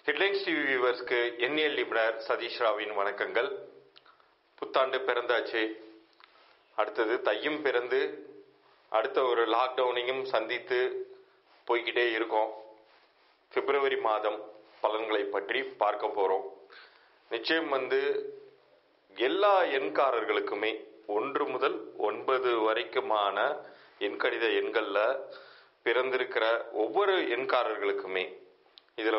Headlines TV வியூவர்ஸ்க்கு எண்ணியல் நிபுணர் சதீஷ் ராவின் வணக்கங்கள். புத்தாண்டு பிறந்தாச்சு. அடுத்தது தையும் பிறந்து அடுத்த ஒரு லாக்டவுனையும் சந்தித்து போய்கிட்டே இருக்கோம். பிப்ரவரி மாதம் பலன்களை பற்றி பார்க்க போறோம். நிச்சயம் எல்லா எண்காரர்களுக்குமே 1 முதல் 9 வரைக்குமான எண்கணித எண்கள்ல பிறந்திருக்கிற ஒவ்வொரு எண்காரர்களுக்குமே இதுல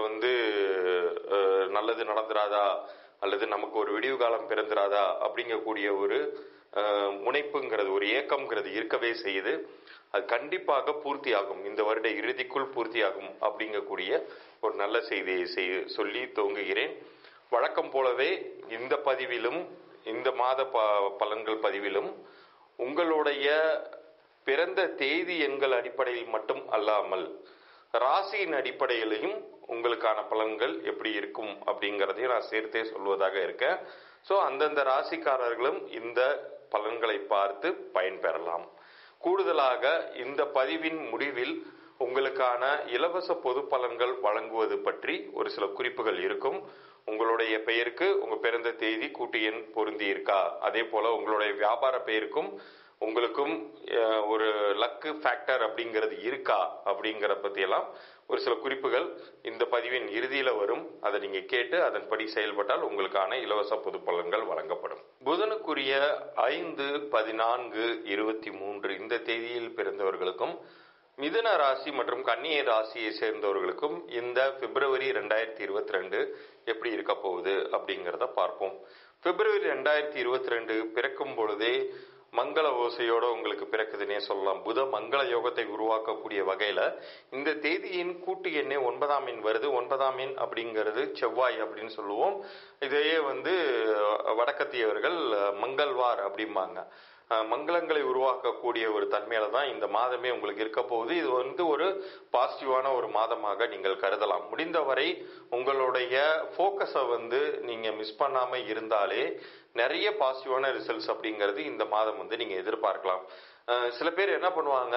நல்லது நடந்துராதா அல்லது நமக்கு ஒரு விடிவு காலம் பிறந்துராதா அப்படிங்கக்கூடிய ஒரு முனைப்புங்கிறது, ஒரு ஏக்கம்ங்கிறது இருக்கவே செய்யுது. அது கண்டிப்பாக பூர்த்தியாகும், இந்த வருட இறுதிக்குள் பூர்த்தியாகும் அப்படிங்கக்கூடிய ஒரு நல்ல செய்தியை சொல்லி துவங்குகிறேன். வழக்கம் போலவே இந்த பதிவிலும், இந்த மாத பலன்கள் பதிவிலும் உங்களுடைய பிறந்த தேதி எண்கள் அடிப்படையில் மட்டும் அல்லாமல் ராசியின் அடிப்படையிலையும் உங்களுக்கான பலன்கள் எப்படி இருக்கும் அப்படிங்கிறதையும் நான் சேர்த்தே சொல்வதாக இருக்கேன். ஸோ அந்தந்த ராசிக்காரர்களும் இந்த பலன்களை பார்த்து பயன்பெறலாம். கூடுதலாக இந்த பதிவின் முடிவில் உங்களுக்கான இலவச பொது பலன்கள் வழங்குவது பற்றி ஒரு சில குறிப்புகள் இருக்கும். உங்களுடைய பெயருக்கு உங்க பிறந்த தேதி கூட்டு எண் பொருந்தி இருக்கா, அதே போல உங்களுடைய வியாபார பெயருக்கும் உங்களுக்கும் ஒரு லக்கு ஃபேக்டர் அப்படிங்கிறது இருக்கா அப்படிங்கிற பற்றியெல்லாம் ஒரு சில குறிப்புகள் இந்த பதிவின் இறுதியில வரும். அதை நீங்க கேட்டு அதன்படி செயல்பட்டால் உங்களுக்கான இலவச பொது பலன்கள் வழங்கப்படும். புதனுக்குரிய 5, 14, 23 இந்த தேதியில் பிறந்தவர்களுக்கும் மிதுன ராசி மற்றும் கன்னியை ராசியை சேர்ந்தவர்களுக்கும் இந்த பிப்ரவரி 2022 எப்படி இருக்க போகுது அப்படிங்கிறத பார்ப்போம். பிப்ரவரி 2022 பிறக்கும் பொழுதே மங்கள ஓசையோட உங்களுக்கு பிறக்குதுன்னே சொல்லலாம். புத மங்கள யோகத்தை உருவாக்கக்கூடிய வகையில இந்த தேதியின் கூட்டு எண்ணே 9ஆம் எண் வருது. 9ஆம் எண் அப்படிங்கிறது செவ்வாய் அப்படின்னு சொல்லுவோம். இதையே வடக்கத்தியவர்கள் மங்கள்வார் அப்படிம்பாங்க. மங்களங்களை உருவாக்கக்கூடிய ஒரு தன்மையில தான் இந்த மாதமே உங்களுக்கு இருக்க போகுது. இது ஒரு பாசிட்டிவான ஒரு மாதமாக நீங்கள் கருதலாம். முடிந்தவரை உங்களுடைய போக்கஸை நீங்க மிஸ் பண்ணாம இருந்தாலே நிறைய பாசிட்டிவான ரிசல்ட்ஸ் அப்படிங்கிறது இந்த மாதம் நீங்க எதிர்பார்க்கலாம். சில பேர் என்ன பண்ணுவாங்க,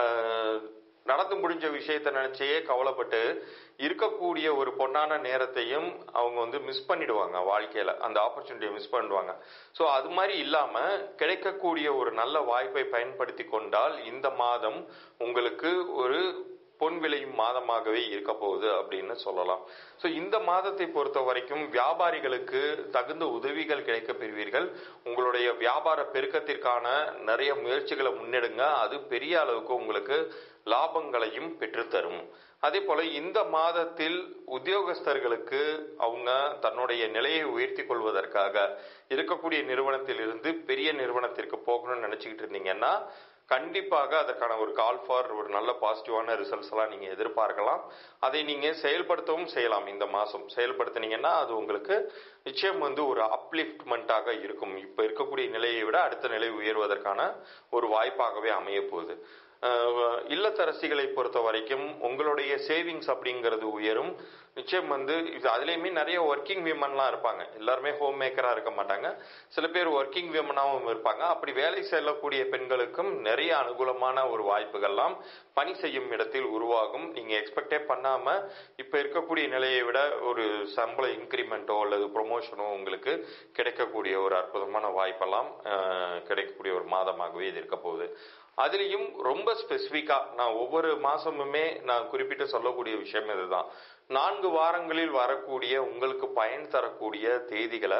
நடந்து முடிஞ்ச விஷயத்தை நினைச்சே கவலைப்பட்டு இருக்கக்கூடிய ஒரு பொன்னான நேரத்தையும் அவங்க மிஸ் பண்ணிடுவாங்க. வாழ்க்கையில அந்த ஆப்பர்ச்சுனிட்டியை மிஸ் பண்ணிடுவாங்க. ஸோ அது மாதிரி இல்லாம கிடைக்கக்கூடிய ஒரு நல்ல வாய்ப்பை பயன்படுத்தி கொண்டால் இந்த மாதம் உங்களுக்கு ஒரு பொன் விளையும் மாதமாகவே இருக்க போகுது அப்படின்னு சொல்லலாம். ஸோ இந்த மாதத்தை பொறுத்த வரைக்கும் வியாபாரிகளுக்கு தகுந்த உதவிகள் கிடைக்க பெறுவீர்கள். உங்களுடைய வியாபார பெருக்கத்திற்கான நிறைய முயற்சிகளை முன்னெடுங்க. அது பெரிய அளவுக்கு உங்களுக்கு லாபங்களையும் பெற்றுத்தரும். அதே போல இந்த மாதத்தில் உத்தியோகஸ்தர்களுக்கு அவங்க தன்னுடைய நிலையை உயர்த்தி கொள்வதற்காக இருக்கக்கூடிய நிறுவனத்தில் இருந்து பெரிய நிறுவனத்திற்கு போகணும்னு நினைச்சுக்கிட்டு இருந்தீங்கன்னா கண்டிப்பாக அதற்கான ஒரு கால் ஃபார் ஒரு நல்ல பாசிட்டிவான ரிசல்ட்ஸ் எல்லாம் நீங்க எதிர்பார்க்கலாம். அதை நீங்க செயல்படுத்தவும் செய்யலாம். இந்த மாசம் செயல்படுத்தினீங்கன்னா அது உங்களுக்கு நிச்சயம் ஒரு அப்லிஃப்ட்மெண்ட்டாக இருக்கும். இப்ப இருக்கக்கூடிய நிலையை விட அடுத்த நிலை உயர்வதற்கான ஒரு வாய்ப்பாகவே அமைய போகுது. இல்லத்தரசிகளை பொறுத்த வரைக்கும் உங்களுடைய சேவிங்ஸ் அப்படிங்கிறது உயரும். நிச்சயம் அதுலயுமே நிறைய ஒர்க்கிங் விமன்லாம் இருப்பாங்க. எல்லாருமே ஹோம் மேக்கரா இருக்க மாட்டாங்க. சில பேர் ஒர்க்கிங் விமனாவும் இருப்பாங்க. அப்படி வேலை செல்லக்கூடிய பெண்களுக்கும் நிறைய அனுகூலமான ஒரு வாய்ப்புகள்லாம் பணி செய்யும் இடத்தில் உருவாகும். நீங்க எக்ஸ்பெக்டே பண்ணாம இப்ப இருக்கக்கூடிய நிலையை விட ஒரு சம்பள இன்கிரிமெண்டோ அல்லது ப்ரொமோஷனோ உங்களுக்கு கிடைக்கக்கூடிய ஒரு அற்புதமான வாய்ப்பெல்லாம் கிடைக்கக்கூடிய ஒரு மாதமாகவே இது இருக்க போகுது. அதுலயும் ரொம்ப ஸ்பெசிபிக்கா நான் ஒவ்வொரு மாசமுமே நான் குறிப்பிட்டு சொல்லக்கூடிய விஷயம் இதுதான். 4 வாரங்களில் வரக்கூடிய உங்களுக்கு பயன் தரக்கூடிய தேதிகளை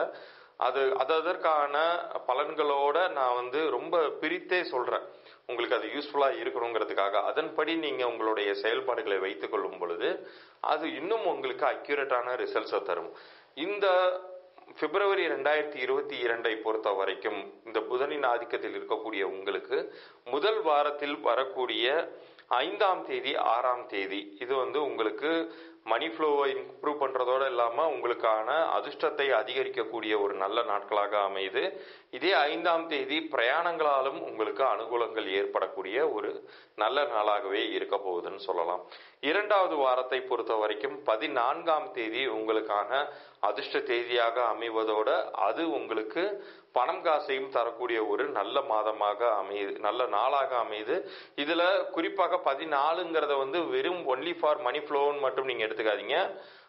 அதற்கான பலன்களோட நான் ரொம்ப பிரித்தே சொல்றேன். உங்களுக்கு அது யூஸ்ஃபுல்லா இருக்கணுங்கிறதுக்காக அதன்படி நீங்க உங்களுடைய செயல்பாடுகளை வைத்துக் கொள்ளும் பொழுது அது இன்னும் உங்களுக்கு அக்யூரேட்டான ரிசல்ட்ஸை தரும். இந்த பிப்ரவரி 2022 பொறுத்த வரைக்கும் இந்த புதனின் ஆதிக்கத்தில் இருக்கக்கூடிய உங்களுக்கு முதல் வாரத்தில் வரக்கூடிய 5ஆம் தேதி 6ஆம் தேதி இது உங்களுக்கு மணி ஃப்ளோவை இம்ப்ரூவ் பண்றதோட இல்லாம உங்களுக்கான அதிர்ஷ்டத்தை அதிகரிக்கக்கூடிய ஒரு நல்ல நாட்களாக அமையுது. இதே 5ஆம் தேதி பிரயாணங்களாலும் உங்களுக்கு அனுகூலங்கள் ஏற்படக்கூடிய ஒரு நல்ல நாளாகவே இருக்க போகுதுன்னு சொல்லலாம். 2வது வாரத்தை பொறுத்த வரைக்கும் 14ஆம் தேதி உங்களுக்கான அதிர்ஷ்ட தேதியாக அமைவதோட அது உங்களுக்கு பணம் காசையும் தரக்கூடிய ஒரு நல்ல மாதமாக அமையுது, நல்ல நாளாக அமையுது. இதுல குறிப்பாக 14ங்கிறத வெறும் ஒன்லி ஃபார் மணி ஃப்ளோன்னு மட்டும் நீங்க எடுத்துக்காதீங்க.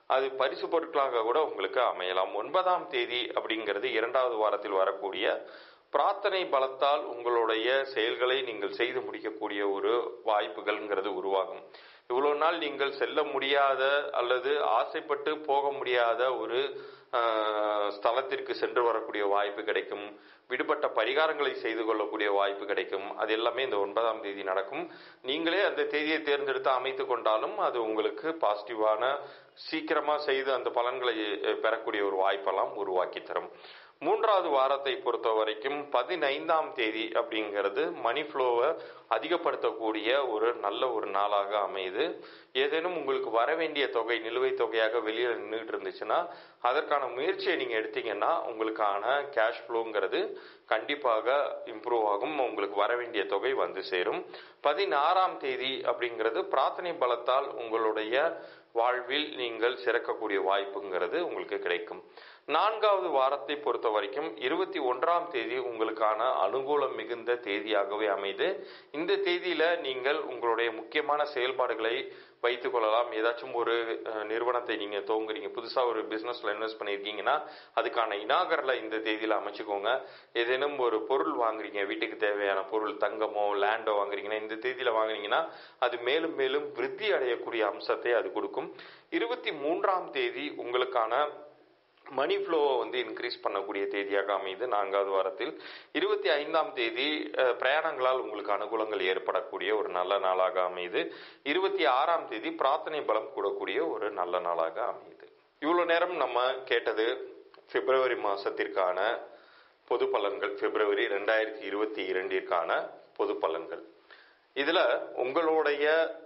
அது பரிசு பொருட்களாக கூட உங்களுக்கு அமையலாம். 9ஆம் தேதி அப்படிங்கிறது 2வது வாரத்தில் வரக்கூடிய பிரார்த்தனை பலத்தால் உங்களுடைய செயல்களை நீங்கள் செய்து முடிக்கக்கூடிய ஒரு வாய்ப்புகள்ங்கிறது உருவாகும். இவ்வளவு நாள் நீங்கள் செல்ல முடியாத அல்லது ஆசைப்பட்டு போக முடியாத ஒரு ஸ்தலத்திற்கு சென்று வரக்கூடிய வாய்ப்பு கிடைக்கும். விடுபட்ட பரிகாரங்களை செய்து கொள்ளக்கூடிய வாய்ப்பு கிடைக்கும். அது எல்லாமே இந்த 9ஆம் தேதி நடக்கும். நீங்களே அந்த தேதியை தேர்ந்தெடுத்து அமைத்து கொண்டாலும் அது உங்களுக்கு பாசிட்டிவான, சீக்கிரமா செய்து அந்த பலன்களை பெறக்கூடிய ஒரு வாய்ப்பெல்லாம் உருவாக்கி தரும். 3வது வாரத்தை பொறுத்த வரைக்கும் 15ஆம் தேதி அப்படிங்கிறது மணி ஃப்ளோவை அதிகப்படுத்தக்கூடிய ஒரு நல்ல ஒரு நாளாக அமையுது. ஏதேனும் உங்களுக்கு வர வேண்டிய தொகை நிலுவைத் தொகையாக வெளியில நின்றுட்டு இருந்துச்சுன்னா அதற்கான முயற்சியை நீங்க எடுத்தீங்கன்னா உங்களுக்கான கேஷ் ஃப்ளோங்கிறது கண்டிப்பாக இம்ப்ரூவ் ஆகும். உங்களுக்கு வர வேண்டிய தொகை வந்து சேரும். 16ஆம் தேதி அப்படிங்கிறது பிரார்த்தனை பலத்தால் உங்களுடைய வாழ்வில் நீங்கள் சிறக்கக்கூடிய வாய்ப்புங்கிறது உங்களுக்கு கிடைக்கும். 4வது வாரத்தை பொறுத்த வரைக்கும் 21ஆம் தேதி உங்களுக்கான அனுகூலம் மிகுந்த தேதியாகவே அமைது. இந்த தேதியில நீங்கள் உங்களுடைய முக்கியமான செயல்பாடுகளை வைத்துக் கொள்ளலாம். ஏதாச்சும் ஒரு நிறுவனத்தை நீங்க துவங்குறீங்க, புதுசா ஒரு பிசினஸ்ல இன்வெஸ்ட் பண்ணிருக்கீங்கன்னா அதுக்கான இனாகரலை இந்த தேதியில அமைச்சுக்கோங்க. ஏதேனும் ஒரு பொருள் வாங்குறீங்க, வீட்டுக்கு தேவையான பொருள், தங்கமோ லேண்டோ வாங்குறீங்கன்னா இந்த தேதியில வாங்குறீங்கன்னா அது மேலும் மேலும் விருத்தி அடையக்கூடிய அம்சத்தை அது கொடுக்கும். 23ஆம் தேதி உங்களுக்கான மணி ஃப்ளோவை இன்க்ரீஸ் பண்ணக்கூடிய தேதியாக அமைது 4வது வாரத்தில். 25ஆம் தேதி பிரயாணங்களால் உங்களுக்கு அனுகூலங்கள் ஏற்படக்கூடிய ஒரு நல்ல நாளாக அமைது. 26ஆம் தேதி பிரார்த்தனை பலம் கூடக்கூடிய ஒரு நல்ல நாளாக அமையுது. இவ்வளவு நேரம் நம்ம கேட்டது பிப்ரவரி மாசத்திற்கான பொது பலன்கள், பிப்ரவரி 2022ற்கான பொது பலன்கள். இதுல உங்களுடைய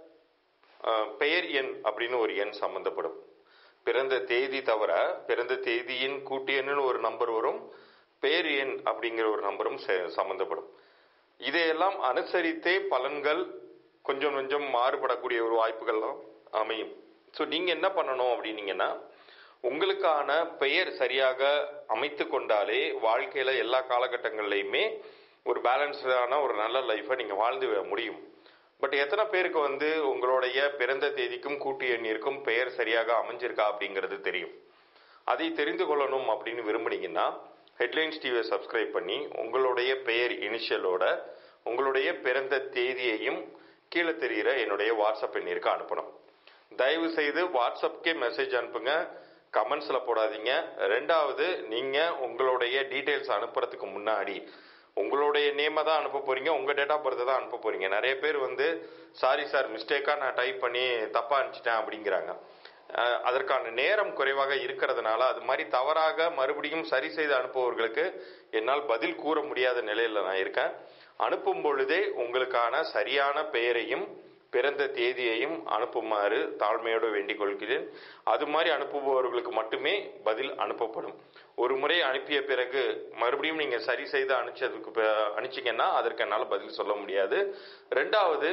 பெயர் எண் அப்படின்னு ஒரு எண் சம்பந்தப்படும். பிறந்த தேதி தவிர பிறந்த தேதியின் கூட்டு எண்ணுன்னு ஒரு நம்பர் வரும், பெயர் எண் அப்படிங்கிற ஒரு நம்பரும் சம்பந்தப்படும். இதையெல்லாம் அனுசரித்தே பலன்கள் கொஞ்சம் கொஞ்சம் மாறுபடக்கூடிய ஒரு வாய்ப்புகள்லாம் அமையும். ஸோ நீங்க என்ன பண்ணணும் அப்படின்னீங்கன்னா, உங்களுக்கான பெயர் சரியாக அமைத்து கொண்டாலே வாழ்க்கையில எல்லா காலகட்டங்கள்லையுமே ஒரு பேலன்ஸ்டான ஒரு நல்ல லைஃபை நீங்க வாழ்ந்து முடியும். பட் எத்தனை பேருக்கு உங்களுடைய பிறந்த தேதிக்கும் கூட்டு எண்ணிற்கும் பெயர் சரியாக அமைஞ்சிருக்கா அப்படிங்கிறது தெரியும். அதை தெரிந்து கொள்ளணும் அப்படின்னு விரும்புனீங்கன்னா ஹெட்லைன்ஸ் டிவியை சப்ஸ்கிரைப் பண்ணி உங்களுடைய பெயர் இனிஷியலோட உங்களுடைய பிறந்த தேதியையும் கீழே தெரிகிற என்னுடைய வாட்ஸ்அப் எண்ணிற்கு அனுப்பணும். தயவு செய்து வாட்ஸ்அப்கே மெசேஜ் அனுப்புங்க, கமெண்ட்ஸ்ல போடாதீங்க. 2வது, நீங்க உங்களுடைய டீடைல்ஸ் அனுப்புறதுக்கு முன்னாடி உங்களுடைய நேமை தான் அனுப்ப போறீங்க, உங்க டேட் ஆஃப் பர்த் தான் அனுப்ப போறீங்க. நிறைய பேர் சாரி சார் மிஸ்டேக்கா நான் டைப் பண்ணி தப்பா அனுப்பிச்சிட்டேன் அப்படிங்கிறாங்க. அதற்கான நேரம் குறைவாக இருக்கிறதுனால அது மாதிரி தவறாக மறுபடியும் சரி செய்து அனுப்புபவர்களுக்கு என்னால் பதில் கூற முடியாத நிலையில நான் இருக்கேன். அனுப்பும் பொழுதே உங்களுக்கான சரியான பெயரையும் பிறந்த தேதியையும் அனுப்புமாறு தாழ்மையோடு வேண்டிக் கொள்கிறேன். அது மாதிரி அனுப்புபவர்களுக்கு மட்டுமே பதில் அனுப்பப்படும். ஒரு முறை அனுப்பிய பிறகு மறுபடியும் நீங்க சரி செய்து அனுப்பிச்சீங்கன்னா அதற்கு என்னால் பதில் சொல்ல முடியாது. 2வது,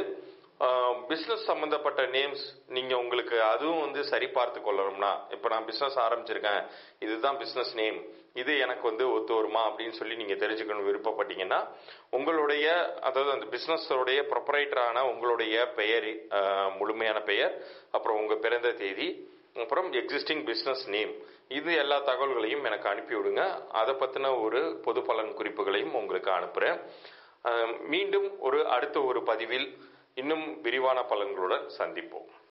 பிசினஸ் சம்பந்தப்பட்ட நேம்ஸ் நீங்க உங்களுக்கு அதுவும் சரி பார்த்து கொள்ளணும்னா, இப்ப நான் பிசினஸ் ஆரம்பிச்சிருக்கேன், இதுதான் பிசினஸ் நேம், இது எனக்கு ஒத்து வருமா அப்படின்னு சொல்லி நீங்க தெரிஞ்சுக்கணும் விருப்பப்பட்டீங்கன்னா உங்களுடைய, அதாவது அந்த பிசினஸோடைய ப்ரொப்ரைட்டரான உங்களுடைய பெயர், முழுமையான பெயர், அப்புறம் உங்க பிறந்த தேதி, அப்புறம் எக்ஸிஸ்டிங் பிசினஸ் நேம், இது எல்லா தகவல்களையும் எனக்கு அனுப்பி விடுங்க. அதை பத்தின ஒரு பொது பலன் குறிப்புகளையும் உங்களுக்கு அனுப்புறேன். மீண்டும் அடுத்த ஒரு பதிவில் இன்னும் விரிவான பலன்களுடன் சந்திப்போம்.